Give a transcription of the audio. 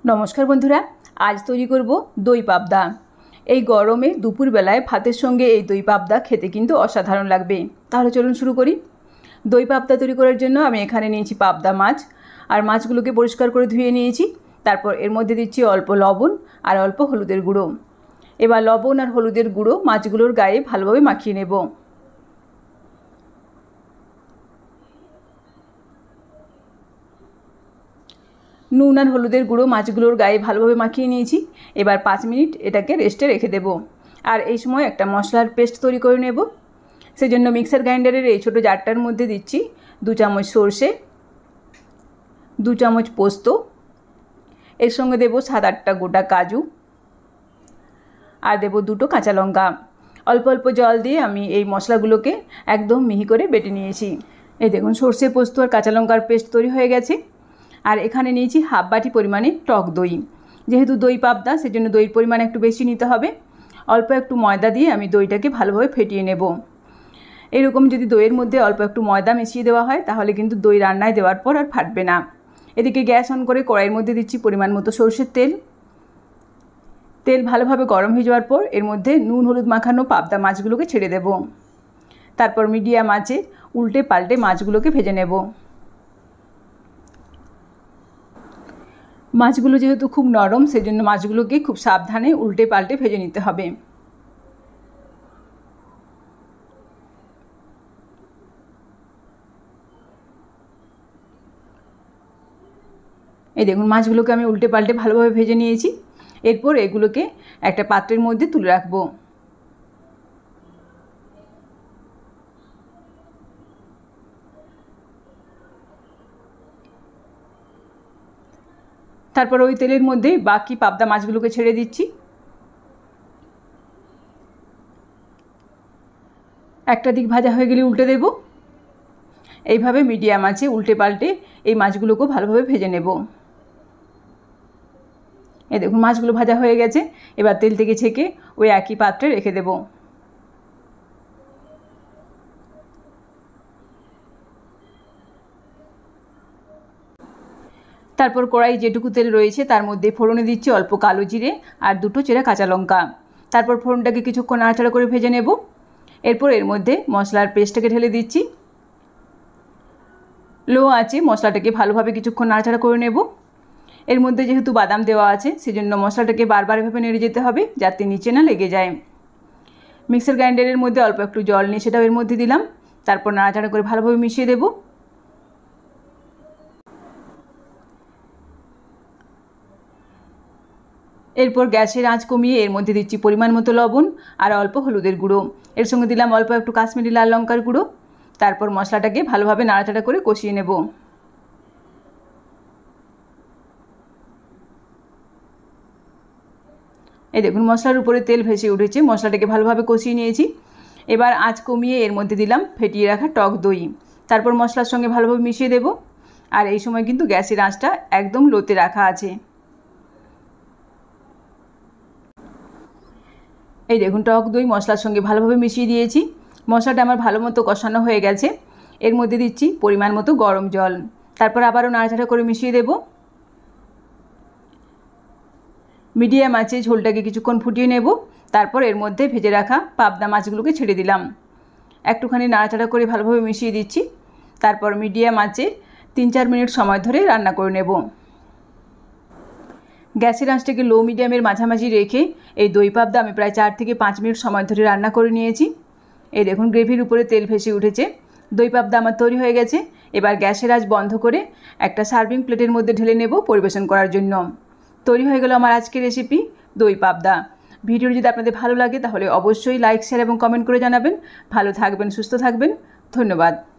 নমস্কার বন্ধুরা, আজ তৈরি করব দই পাবদা। এই গরমে দুপুরবেলায় ভাতের সঙ্গে এই দই পাবদা খেতে কিন্তু অসাধারণ লাগবে। তাহলে চলুন শুরু করি। দই পাবদা তৈরি করার জন্য আমি এখানে নিয়েছি পাবদা মাছ, আর মাছগুলোকে পরিষ্কার করে ধুয়ে নিয়েছি। তারপর এর মধ্যে দিচ্ছি অল্প লবণ আর অল্প হলুদের গুঁড়ো। এবার লবণ আর হলুদের গুঁড়ো মাছগুলোর গায়ে ভালোভাবে মাখিয়ে নেব। নুন আর হলুদের গুঁড়ো মাছগুলোর গায়ে ভালোভাবে মাখিয়ে নিয়েছি। এবার 5 মিনিট এটাকে রেস্টে রেখে দেব। আর এই সময় একটা মশলার পেস্ট তৈরি করে নেব। সেজন্য মিক্সার গ্রাইন্ডারের এই ছোটো জারটার মধ্যে দিচ্ছি 2 চামচ সর্ষে, 2 চামচ পোস্ত, এর সঙ্গে দেব 7-8টা গোটা কাজু, আর দেব 2টো কাঁচা লঙ্কা। অল্প অল্প জল দিয়ে আমি এই মশলাগুলোকে একদম মিহি করে বেটে নিয়েছি। এই দেখুন, সর্ষে, পোস্ত আর কাঁচা লঙ্কার পেস্ট তৈরি হয়ে গেছে। আর এখানে নিয়েছি হাফ বাটি পরিমাণে টক দই। যেহেতু দই পাবদা, সেজন্য দইয়ের পরিমাণ একটু বেশি নিতে হবে। অল্প একটু ময়দা দিয়ে আমি দইটাকে ভালোভাবে ফেটিয়ে নেব। এরকম যদি দইয়ের মধ্যে অল্প একটু ময়দা মিশিয়ে দেওয়া হয়, তাহলে কিন্তু দই রান্নায় দেওয়ার পর আর ফাটবে না। এদিকে গ্যাস অন করে কড়াইয়ের মধ্যে দিচ্ছি পরিমাণ মতো সরষের তেল। তেল ভালোভাবে গরম হয়ে যাওয়ার পর এর মধ্যে নুন হলুদ মাখানো পাবদা মাছগুলোকে ছেড়ে দেব। তারপর মিডিয়াম আঁচে উল্টে পাল্টে মাছগুলোকে ভেজে নেব। মাছগুলো যেহেতু খুব নরম, সেজন্য মাছগুলোকে খুব সাবধানে উল্টে পাল্টে ভেজে নিতে হবে। এই দেখুন, মাছগুলোকে আমি উল্টে পাল্টে ভালোভাবে ভেজে নিয়েছি। এরপর এগুলোকে একটা পাত্রের মধ্যে তুলে রাখবো। তারপর ওই তেলের মধ্যে বাকি পাবদা মাছগুলোকে ছেড়ে দিচ্ছি। একটা দিক ভাজা হয়ে গেলে উল্টে দেব। এইভাবে মিডিয়াম আঁচে উল্টে পাল্টে এই মাছগুলোকেও ভালোভাবে ভেজে নেব। এই দেখুন, মাছগুলো ভাজা হয়ে গেছে। এবার তেল থেকে ছেঁকে ওই একই পাত্রে রেখে দেব। তারপর কড়াই যেটুকু তেল রয়েছে তার মধ্যে ফোড়নে দিচ্ছি অল্প কালো জিরে আর 2টো চেরা কাঁচা লঙ্কা। তারপর ফোড়নটাকে কিছুক্ষণ নাড়াচাড়া করে ভেজে নেব। এরপর এর মধ্যে মশলার পেস্টটাকে ঢেলে দিচ্ছি। লো আঁচে মশলাটাকে ভালোভাবে কিছুক্ষণ নাড়াচাড়া করে নেব। এর মধ্যে যেহেতু বাদাম দেওয়া আছে, সেজন্য মশলাটাকে বারবার এভাবে নেড়ে যেতে হবে যাতে নিচে না লেগে যায়। মিক্সার গ্রাইন্ডারের মধ্যে অল্প একটু জল নিয়ে সেটাও এর মধ্যে দিলাম। তারপর নাড়াচাড়া করে ভালোভাবে মিশিয়ে দেব। এরপর গ্যাসের আঁচ কমিয়ে এর মধ্যে দিচ্ছি পরিমাণ মতো লবণ আর অল্প হলুদের গুঁড়ো। এর সঙ্গে দিলাম অল্প একটু কাশ্মীরি লাল লঙ্কার গুঁড়ো। তারপর মশলাটাকে ভালোভাবে নাড়াচাড়া করে কষিয়ে নেব। এই দেখুন, মশলার উপরে তেল ভেসে উঠেছে। মশলাটাকে ভালোভাবে কষিয়ে নিয়েছি। এবার আঁচ কমিয়ে এর মধ্যে দিলাম ফেটিয়ে রাখা টক দই। তারপর মশলার সঙ্গে ভালোভাবে মিশিয়ে দেব। আর এই সময় কিন্তু গ্যাসের আঁচটা একদম লোতে রাখা আছে। এই দেখুন, টক দই মশলার সঙ্গে ভালোভাবে মিশিয়ে দিয়েছি। মশলাটা আমার ভালো মতো কষানো হয়ে গেছে। এর মধ্যে দিচ্ছি পরিমাণ মতো গরম জল। তারপর আবারও নাড়াচাড়া করে মিশিয়ে দেব। মিডিয়াম আঁচে ঝোলটাকে কিছুক্ষণ ফুটিয়ে নেব। তারপর এর মধ্যে ভেজে রাখা পাবদা মাছগুলোকে ছেড়ে দিলাম। একটুখানি নাড়াচাড়া করে ভালোভাবে মিশিয়ে দিচ্ছি। তারপর মিডিয়াম আঁচে 3-4 মিনিট সময় ধরে রান্না করে নেব। গ্যাসের আঁচটাকে লো মিডিয়ামের মাঝামাঝি রেখে এই দই পাবদা আমি প্রায় 4 থেকে 5 মিনিট সময় ধরে রান্না করে নিয়েছি। এই দেখুন, গ্রেভির উপরে তেল ভেসে উঠেছে। দই পাবদা আমার তৈরি হয়ে গেছে। এবার গ্যাসের আঁচ বন্ধ করে একটা সার্ভিং প্লেটের মধ্যে ঢেলে নেব পরিবেশন করার জন্য। তৈরি হয়ে গেল আমার আজকের রেসিপি দই পাবদা। ভিডিওটি যদি আপনাদের ভালো লাগে তাহলে অবশ্যই লাইক, শেয়ার এবং কমেন্ট করে জানাবেন। ভালো থাকবেন, সুস্থ থাকবেন। ধন্যবাদ।